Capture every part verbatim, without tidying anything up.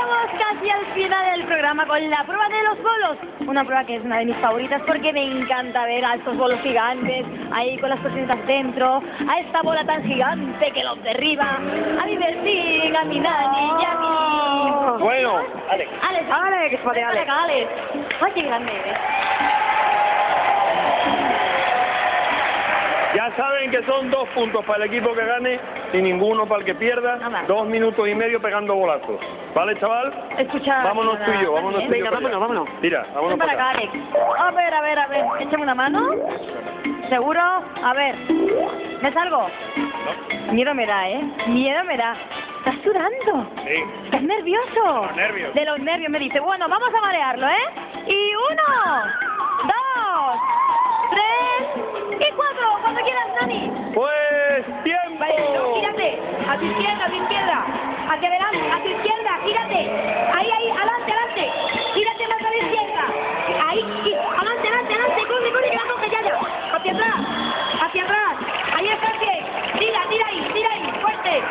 estamos casi al final del programa con la prueba de los bolos. Una prueba que es una de mis favoritas porque me encanta ver a estos bolos gigantes, ahí con las cositas dentro, a esta bola tan gigante que los derriba, a mi Bertín, a mi Nani y a mi... Bueno, Alex. Alex, Alex, para ven Alex. acá, Alex. Ay, qué grande eres. Ya saben que son dos puntos para el equipo que gane y ninguno para el que pierda. Nada. Dos minutos y medio pegando bolazos. ¿Vale, chaval? Escucha... Vámonos tú y yo, vámonos tú y yo. Venga, para vámonos, allá. vámonos. Tira, vámonos Ven para para acá, acá. Alex. A ver, a ver, a ver. Échame una mano. ¿Seguro? A ver. ¿Me salgo? ¿No? Miedo me da, ¿eh? Miedo me da. ¿Estás sudando? Sí. ¿Estás nervioso? Los nervios. De los nervios me dice. Bueno, vamos a marearlo, ¿eh? Y uno, dos, tres y cuatro. Cuando quieras, Nani. Pues tiempo. Vale, no, gírate. A tu izquierda, a tu izquierda. Hacia adelante, a tu izquierda, gírate. Ahí, ahí, adelante, adelante. Gírate más a la izquierda. Ahí, y, adelante, adelante, adelante. Corre, corre, que la coge ya, ya. Hacia atrás, hacia atrás. Ahí está bien. Tira, tira ahí, tira ahí, fuerte.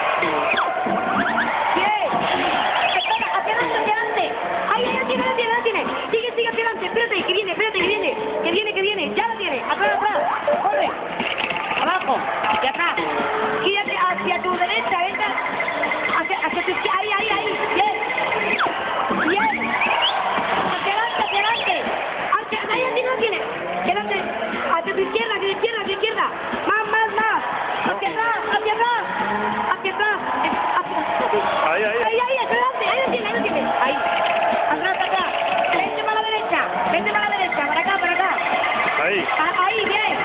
Bien. Espera, hacia adelante, hacia adelante. Ahí, ahí, la tiene, la tiene, la tiene. Sigue, sigue hacia adelante. Espérate, que viene, espérate, que viene. Que viene, que viene. Ya la tiene. Atrás, atrás. Corre. Abajo, hacia atrás. Gírate hacia tu derecha, venga. Hacia, hacia tu izquierda, ahí, ahí, ahí. Bien. Bien. Hacia adelante, hacia adelante. Hacia, ahí, así no tiene. Quédate. Hacia tu izquierda, hacia tu izquierda, hacia tu izquierda. Más, más, más. Hacia atrás, hacia atrás. Hacia atrás. Eh, Hacia atrás. Ahí, ahí. Ahí, ahí, hacia adelante. Ahí lo tiene, ahí lo tiene. Ahí. Atrás, atrás. Vente para la derecha. Vente para la derecha. Para acá, para acá. Ahí. Ah, ahí, bien.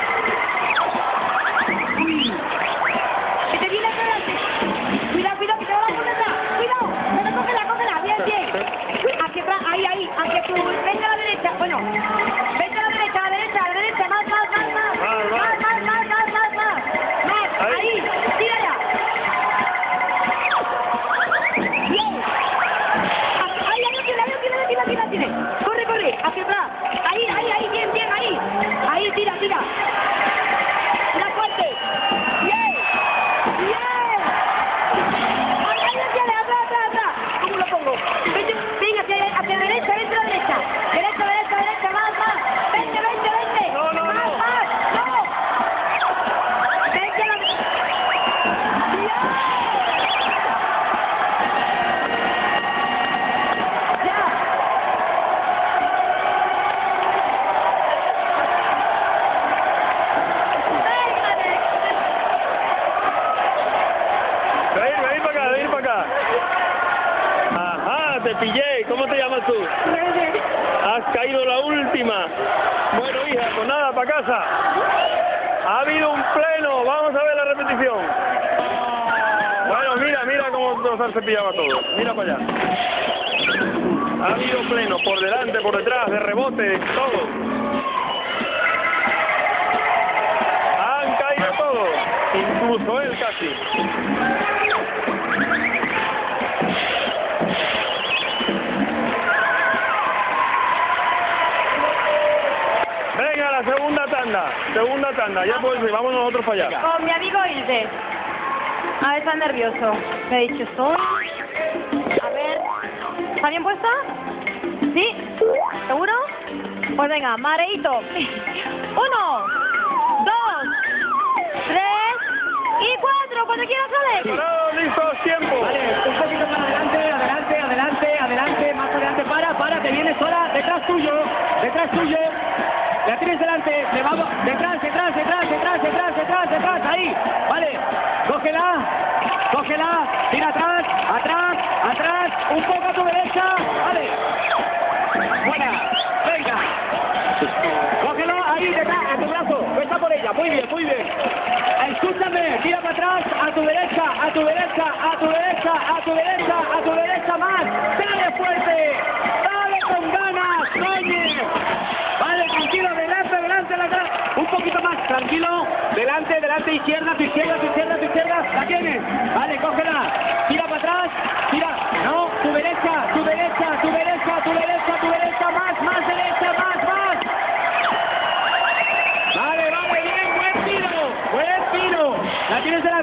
Que te viene por delante. Cuidado, cuidado, que te va a dar por detrás. Cuidado. Pero cógela, cógela. Bien, bien. Hacia atrás, ahí, ahí. Hacia tu... Vente a la derecha. Bueno. Vente a la derecha, a la derecha, a la derecha. Más, más, más, más. Más, más. Más, más, más, más, más. Más. Ahí. Ahí. Tírala. Bien. Ahí, ahí lo tiene, ahí lo tiene, ahí lo tiene, ahí lo tiene. Corre, corre. Hacia atrás. Ahí, ahí, ahí. Bien, bien, ahí. Ahí, tira, tira. Tira fuerte. Bien. Bien. Ahí, ahí lo tiene, atrás, atrás, atrás. ¿Cómo lo pongo? Vente, venga, hacia, hacia la derecha, vente a la derecha. Derecha, derecha, derecha, más, más. Vente, vente, vente. No, no, más, no. más, no. Vente a la derecha. Ya. Ven, ven para acá, ven para acá. Ajá, te pillé. ¿Cómo te llamas tú? Has caído la última. Bueno, hija, pues nada, para casa. Ha habido un pleno. Vamos a ver la repetición. Bueno, mira, mira cómo nos han cepillado a todos. Mira para allá. Ha habido pleno, por delante, por detrás, de rebote, todo. Han caído todos, incluso él casi. Venga, la segunda tanda, segunda tanda, ya pues vamos nosotros para allá. Con mi amigo Ilse. A ver, está nervioso. Me ha dicho estoy. A ver. ¿Está bien puesta? ¿Sí? ¿Seguro? Pues venga, mareito. Uno, dos, tres y cuatro. Cuando quieras, Alex. Preparados, listos, tiempo. Vale, un poquito para adelante, adelante, adelante, adelante, más adelante, para, para, te vienes sola, detrás tuyo, detrás tuyo, la tienes delante, le vamos, detrás, detrás, detrás, detrás, detrás, detrás, detrás, ahí, vale, cógela, cógela, tira atrás, atrás, atrás, un poco a tu derecha, vale, buena, venga, cógela ahí detrás, a tu brazo, está por ella, muy bien, muy bien. Escúchame, tira para atrás, a tu derecha, a tu derecha, a tu derecha, a tu derecha, a tu derecha más. Dale fuerte, dale con ganas, coño. Vale, tranquilo, delante, delante, atrás. Un poquito más, tranquilo. Delante, delante, izquierda, tu izquierda, tu izquierda, tu izquierda. La tienes. Vale, cógela. Tira para atrás, tira. No, tu derecha, tu derecha, tu derecha, tu derecha, tu derecha, más, más derecha, más, más. Vale, vale, bien, buen tiro, buen tiro. La tienes delante.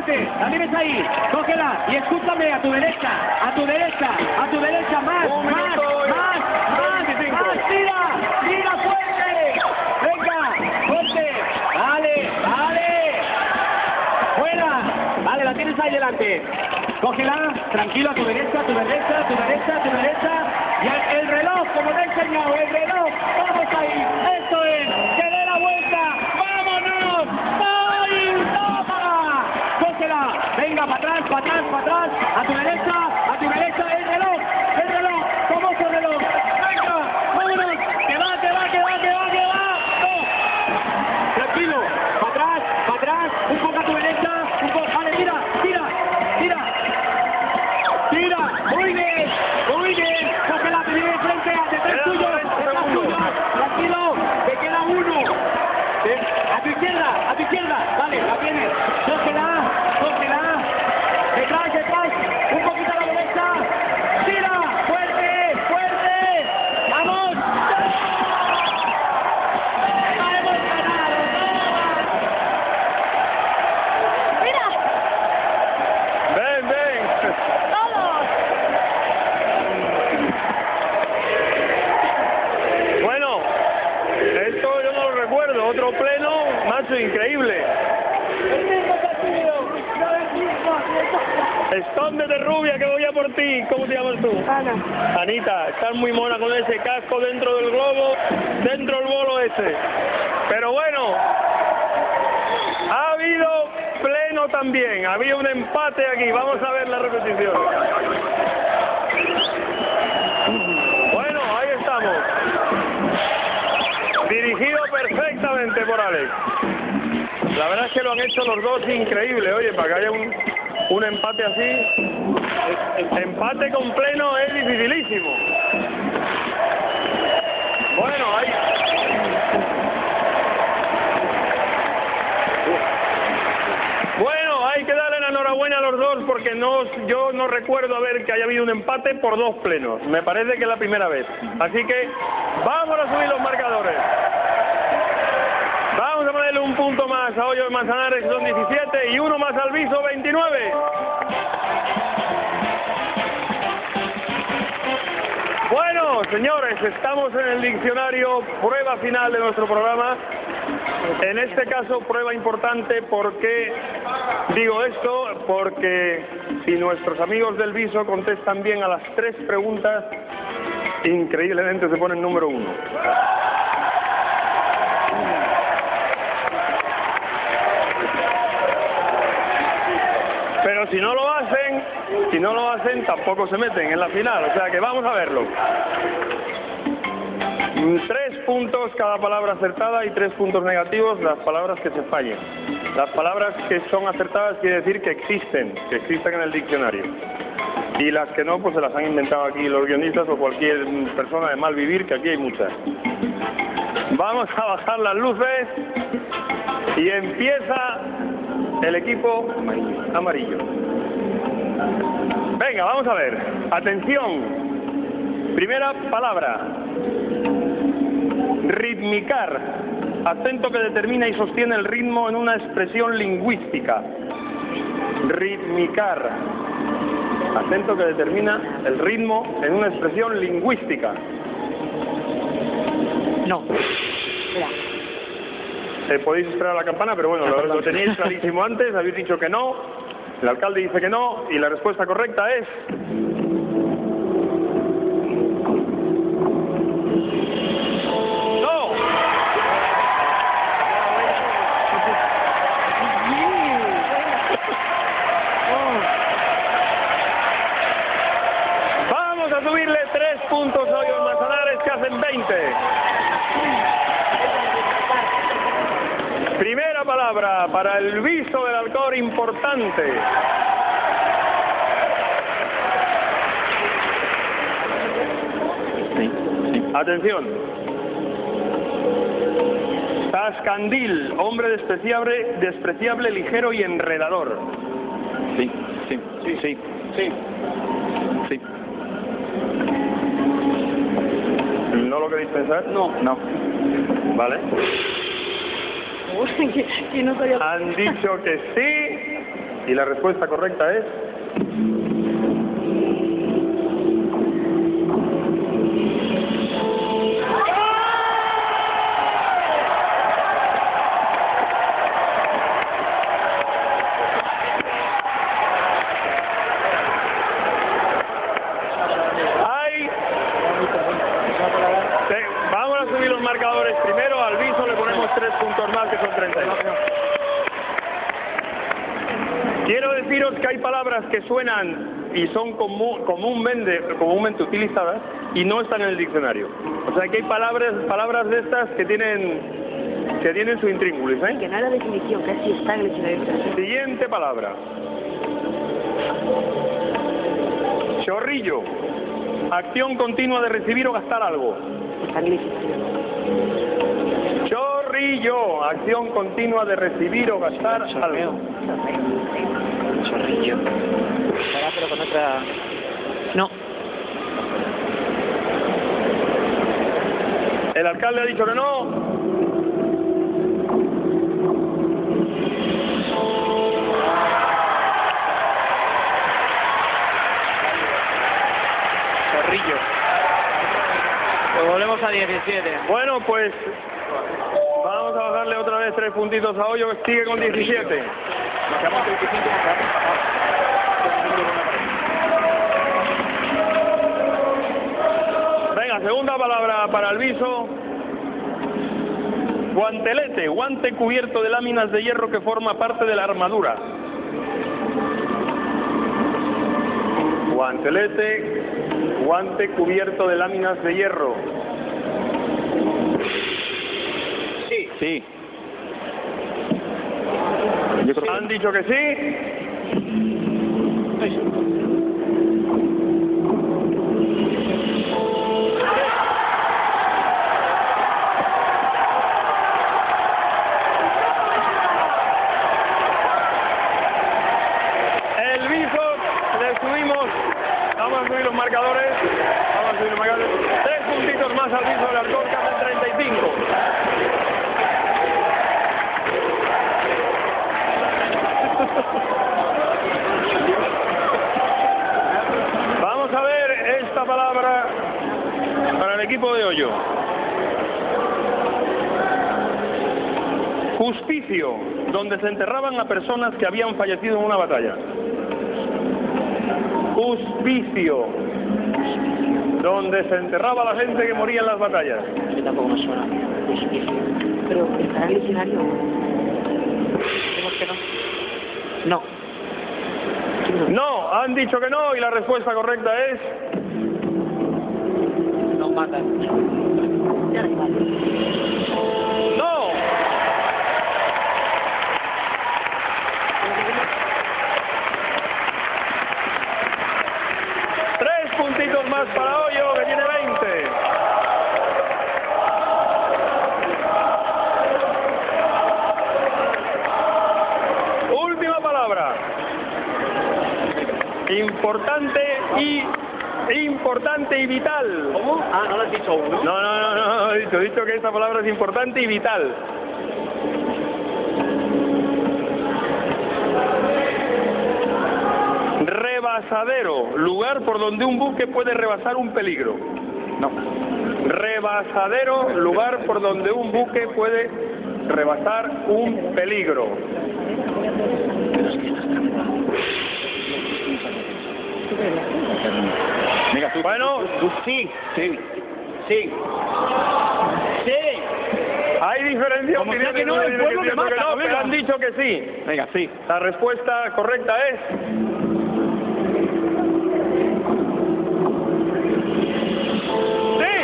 adelante, la tienes ahí, cógela y escúchame a tu derecha, a tu derecha, a tu derecha, más, Un más, minuto y más, más, veinticinco. más, tira, tira fuerte, venga, fuerte, vale, vale, fuera, vale, la tienes ahí delante, cógela, tranquilo, a tu derecha, a tu derecha, a tu derecha, a tu derecha, y el, el reloj, como te he enseñado, el reloj, vamos ahí, esto es, que dé la vuelta, vámonos, ¡ay, toma! Cógela, venga, para atrás, para atrás, para atrás, a tu derecha, a tu derecha, el reloj, el reloj, famoso reloj, venga, vámonos, que va, que va, que va, que va, que va, no, tranquilo, para atrás, para atrás, un poco a tu derecha, un poco, vale, tira, tira, tira, tira, muy bien, muy bien, cógela, te viene de frente, detrás tuyo, detrás tuyo, tranquilo, te queda uno, a tu izquierda, a tu izquierda, vale, la tienes, cógela, cógela, detrás, detrás, un poquito a la derecha, tira, fuerte, fuerte, vamos, ¡toma! ¡Hemos ganado! ¡Mira! Ven, ven. ¡Todos! Bueno, esto yo no lo recuerdo. Otro pleno, macho, increíble. Escóndete, rubia, que voy a por ti. ¿Cómo te llamas tú? Ana. Anita, estás muy mona con ese casco dentro del globo, dentro del bolo ese. Pero bueno, ha habido pleno también. Había un empate aquí. Vamos a ver la repetición. Bueno, ahí estamos. Dirigido perfectamente por Alex. La verdad es que lo han hecho los dos increíble. Oye, para que haya un, un empate así, empate con pleno es dificilísimo. Bueno, ahí. Bueno, hay que darle la enhorabuena a los dos porque no, yo no recuerdo haber que haya habido un empate por dos plenos. Me parece que es la primera vez. Así que vamos a subir los marcadores. Vamos a ponerle un punto más a Hoyo de Manzanares, que son diecisiete, y uno más al Viso, veintinueve. Bueno, señores, estamos en el diccionario, prueba final de nuestro programa. En este caso, prueba importante. ¿Por qué digo esto? Porque si nuestros amigos del Viso contestan bien a las tres preguntas, increíblemente se ponen número uno. Pero si no lo hacen, si no lo hacen, tampoco se meten en la final. O sea que vamos a verlo. Tres puntos cada palabra acertada y tres puntos negativos las palabras que se fallen. Las palabras que son acertadas quiere decir que existen, que existen en el diccionario. Y las que no, pues se las han inventado aquí los guionistas o cualquier persona de mal vivir, que aquí hay muchas. Vamos a bajar las luces y empieza el equipo amarillo. Venga, vamos a ver. Atención. Primera palabra. Ritmicar. Acento que determina y sostiene el ritmo en una expresión lingüística. Ritmicar. Acento que determina el ritmo en una expresión lingüística. No. Mira. Eh, podéis esperar a la campana, pero bueno, lo, lo teníais clarísimo antes, habéis dicho que no, el alcalde dice que no, y la respuesta correcta es... ¡No! Vamos a subirle tres puntos a Hoyo de Manzanares, que hacen veinte. Primera palabra para el Viso del Alcor, importante. Sí, sí. Atención. Tascandil, hombre despreciable, despreciable, ligero y enredador. Sí, sí, sí, sí, Sí. sí. ¿No lo queréis pensar? No, no. Vale. que, que no sabía. Han dicho que sí. Y la respuesta correcta es... Hay... Te- Vamos a subir los marcadores primero. Al Viso le ponemos tres puntos más, que son treinta y dos. Quiero deciros que hay palabras que suenan y son comú, comúnmente, comúnmente utilizadas y no están en el diccionario. O sea que hay palabras, palabras de estas que tienen, que tienen su intríngulis, ¿eh? Que no hay la definición, que sí está en el diccionario. Siguiente palabra. Chorrillo. Acción continua de recibir o gastar algo. Está en el diccionario. Chorrillo. Acción continua de recibir o gastar algo. Chorrillo. Ahora, pero con otra... No. El alcalde ha dicho que no. Chorrillo. Pues volvemos a diecisiete. Bueno, pues vamos a bajarle otra vez tres puntitos a Hoyo, que sigue con diecisiete. Venga, segunda palabra para el Viso. Guantelete, guante cubierto de láminas de hierro que forma parte de la armadura. Guantelete, guante cubierto de láminas de hierro. Sí. Sí. ¿Han dicho que sí? El Viso le subimos, vamos a subir los marcadores, vamos a subir los marcadores, tres puntitos más al Viso del Alcor, que hacen treinta y cinco. Vamos a ver esta palabra para el equipo de Hoyo. Justicio, donde se enterraban a personas que habían fallecido en una batalla. Justicio, donde se enterraba a la gente que moría en las batallas. Que tampoco me suena. Pero está en el diccionario. ¿Cómo que no? No. No, han dicho que no y la respuesta correcta es... Nos matan. Ya da igual. ¡No! Tres puntitos más para Hoyo, que tiene veinte. Última palabra. Importante y importante y vital. ¿Cómo? Ah, no lo has dicho aún, ¿no? No, no, no, no, he dicho, he dicho que esta palabra es importante y vital. Rebasadero, lugar por donde un buque puede rebasar un peligro. No. Rebasadero, lugar por donde un buque puede rebasar un peligro. Venga, tú. Bueno, Tú, sí. Sí. Sí. Sí. hay diferencia Como sea opiniones, que no, el pueblo diciendo me que mata, no, pero venga. han dicho que sí. Venga, sí. La respuesta correcta es... ¡sí!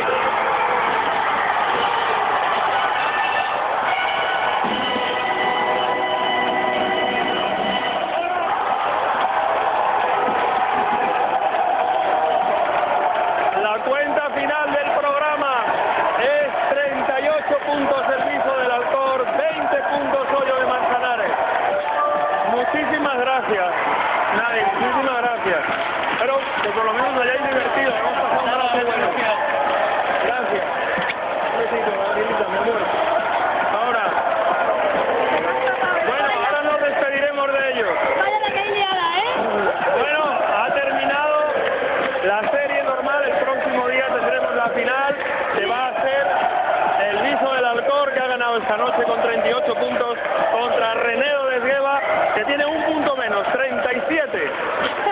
La cuenta final del programa es treinta y ocho puntos el Viso del Alcor, veinte puntos Hoyo de Manzanares. Muchísimas gracias, Nadie, muchísimas gracias. Espero que por lo menos hayáis divertido, hemos pasado un rato bueno. Gracias. Un besito, Gabrielita, mi amor. Ahora, bueno, ahora nos despediremos de ellos. Vaya la que final se va a hacer el Viso del Alcor, que ha ganado esta noche con treinta y ocho puntos contra René de Esgueva, que tiene un punto menos, treinta y siete.